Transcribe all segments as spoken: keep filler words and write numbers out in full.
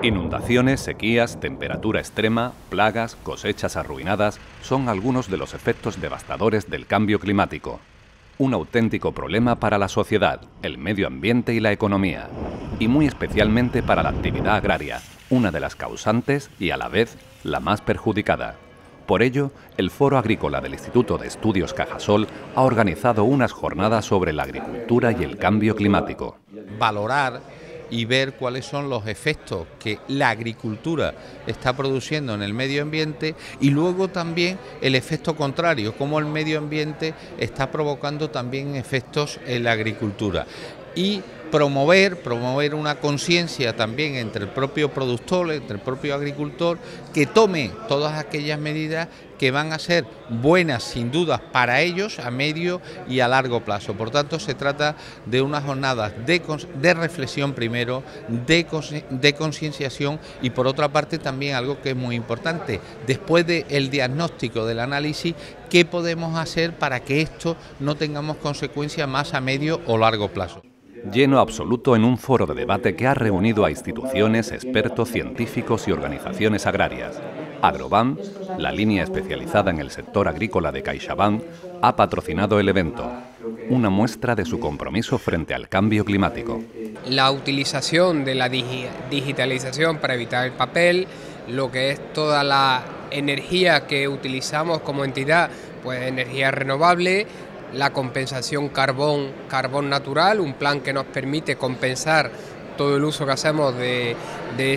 Inundaciones, sequías, temperatura extrema, plagas, cosechas arruinadas son algunos de los efectos devastadores del cambio climático. Un auténtico problema para la sociedad, el medio ambiente y la economía, y muy especialmente para la actividad agraria, una de las causantes y a la vez la más perjudicada. Por ello, el Foro Agrícola del Instituto de Estudios Cajasol ha organizado unas jornadas sobre la agricultura y el cambio climático. Valorar y ver cuáles son los efectos que la agricultura está produciendo en el medio ambiente y luego también el efecto contrario, cómo el medio ambiente está provocando también efectos en la agricultura. Y promover, promover una conciencia también entre el propio productor, entre el propio agricultor, que tome todas aquellas medidas que van a ser buenas sin duda para ellos a medio y a largo plazo. Por tanto, se trata de unas jornadas de, de reflexión primero, de, de concienciación y por otra parte también algo que es muy importante, después del diagnóstico, del análisis, ¿qué podemos hacer para que esto no tengamos consecuencias más a medio o largo plazo? Lleno absoluto en un foro de debate que ha reunido a instituciones, expertos, científicos y organizaciones agrarias. Agrobank, la línea especializada en el sector agrícola de CaixaBank, ha patrocinado el evento, una muestra de su compromiso frente al cambio climático. La utilización de la digi- digitalización para evitar el papel, lo que es toda la energía que utilizamos como entidad, pues energía renovable, la compensación carbón, carbón natural, un plan que nos permite compensar todo el uso que hacemos de, de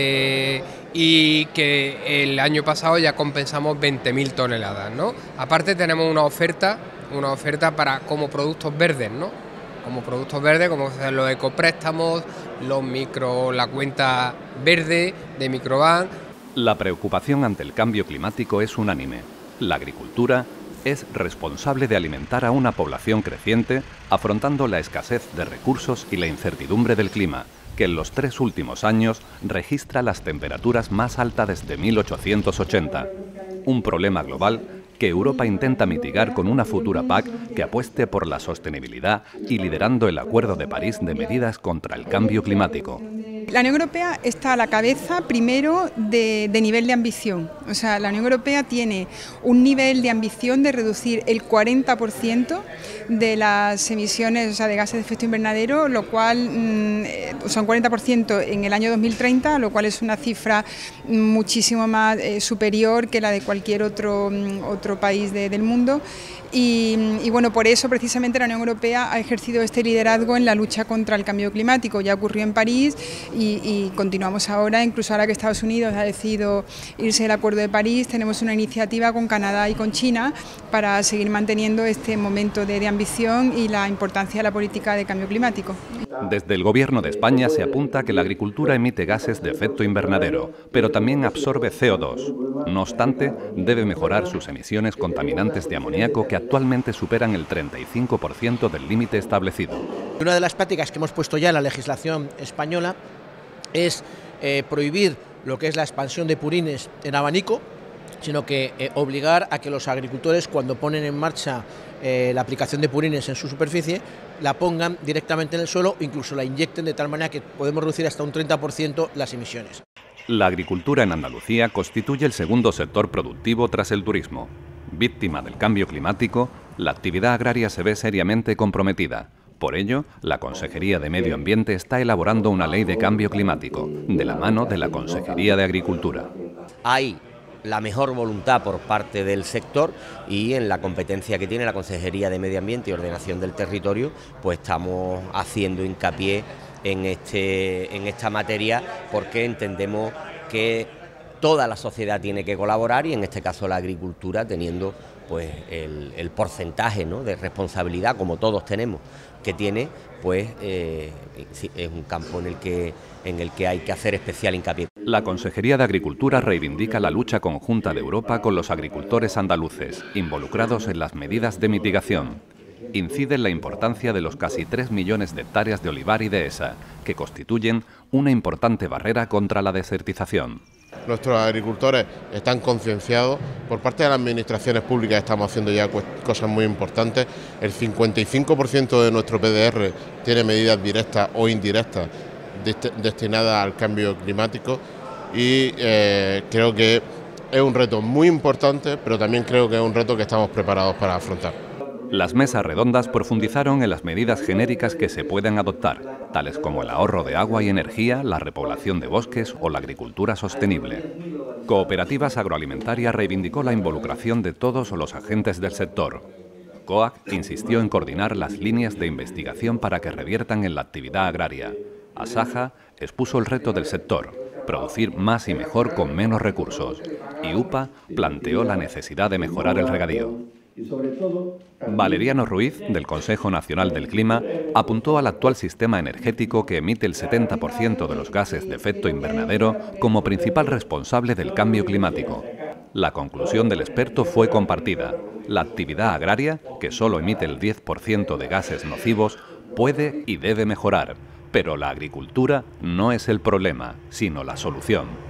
ese y que el año pasado ya compensamos veinte mil toneladas, ¿no? Aparte tenemos una oferta, una oferta para como productos verdes, ¿no? Como productos verdes, como los ecopréstamos, los micro, la cuenta verde de Microbank. La preocupación ante el cambio climático es unánime. La agricultura es responsable de alimentar a una población creciente, afrontando la escasez de recursos y la incertidumbre del clima, que en los tres últimos años registra las temperaturas más altas desde mil ochocientos ochenta. Un problema global que Europa intenta mitigar con una futura P A C que apueste por la sostenibilidad y liderando el Acuerdo de París de medidas contra el cambio climático. La Unión Europea está a la cabeza primero de, de nivel de ambición. O sea, la Unión Europea tiene un nivel de ambición de reducir el cuarenta por ciento de las emisiones, o sea, de gases de efecto invernadero, lo cual mmm, son cuarenta por ciento en el año dos mil treinta, lo cual es una cifra muchísimo más eh, superior que la de cualquier otro, otro país de, del mundo. Y, y bueno, por eso precisamente la Unión Europea ha ejercido este liderazgo en la lucha contra el cambio climático. Ya ocurrió en París y, y continuamos ahora, incluso ahora que Estados Unidos ha decidido irse del Acuerdo de París, tenemos una iniciativa con Canadá y con China para seguir manteniendo este momento de, de ambición y la importancia de la política de cambio climático. Desde el Gobierno de España se apunta que la agricultura emite gases de efecto invernadero, pero también absorbe C O dos. No obstante, debe mejorar sus emisiones contaminantes de amoníaco que actualmente superan el treinta y cinco por ciento del límite establecido. Una de las prácticas que hemos puesto ya en la legislación española es eh, prohibir lo que es la expansión de purines en abanico, sino que eh, obligar a que los agricultores, cuando ponen en marcha eh, la aplicación de purines en su superficie, la pongan directamente en el suelo, incluso la inyecten de tal manera que podemos reducir hasta un treinta por ciento las emisiones. La agricultura en Andalucía constituye el segundo sector productivo tras el turismo. Víctima del cambio climático, la actividad agraria se ve seriamente comprometida. Por ello, la Consejería de Medio Ambiente está elaborando una ley de cambio climático, de la mano de la Consejería de Agricultura. Hay la mejor voluntad por parte del sector y en la competencia que tiene la Consejería de Medio Ambiente y Ordenación del Territorio, pues estamos haciendo hincapié en, este, en esta materia porque entendemos que toda la sociedad tiene que colaborar y en este caso la agricultura teniendo pues el, el porcentaje, ¿no?, de responsabilidad, como todos tenemos, que tiene, pues eh, es un campo en el que en el que hay que hacer especial hincapié. La Consejería de Agricultura reivindica la lucha conjunta de Europa con los agricultores andaluces, involucrados en las medidas de mitigación. Incide en la importancia de los casi tres millones de hectáreas de olivar y dehesa, que constituyen una importante barrera contra la desertización. Nuestros agricultores están concienciados, por parte de las administraciones públicas estamos haciendo ya cosas muy importantes. El cincuenta y cinco por ciento de nuestro P D R tiene medidas directas o indirectas dest destinada al cambio climático y eh, creo que es un reto muy importante, pero también creo que es un reto que estamos preparados para afrontar. Las mesas redondas profundizaron en las medidas genéricas que se pueden adoptar, tales como el ahorro de agua y energía, la repoblación de bosques o la agricultura sostenible. Cooperativas Agroalimentarias reivindicó la involucración de todos los agentes del sector. COAC insistió en coordinar las líneas de investigación para que reviertan en la actividad agraria. Asaja expuso el reto del sector, producir más y mejor con menos recursos. Y UPA planteó la necesidad de mejorar el regadío. Valeriano Ruiz, del Consejo Nacional del Clima, apuntó al actual sistema energético que emite el setenta por ciento de los gases de efecto invernadero como principal responsable del cambio climático. La conclusión del experto fue compartida. La actividad agraria, que solo emite el diez por ciento de gases nocivos, puede y debe mejorar, pero la agricultura no es el problema, sino la solución.